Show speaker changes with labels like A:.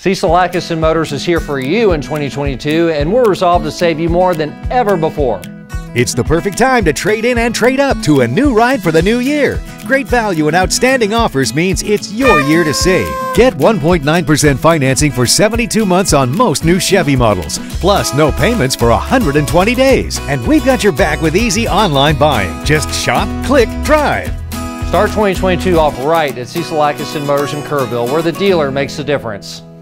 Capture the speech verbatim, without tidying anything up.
A: Cecil Atkission Motors is here for you in twenty twenty-two, and we're resolved to save you more than ever before.
B: It's the perfect time to trade in and trade up to a new ride for the new year. Great value and outstanding offers means it's your year to save. Get one point nine percent financing for seventy-two months on most new Chevy models, plus no payments for one hundred twenty days. And we've got your back with easy online buying. Just shop, click, drive.
A: Start twenty twenty-two off right at Cecil Atkission Motors in Kerrville, where the dealer makes the difference.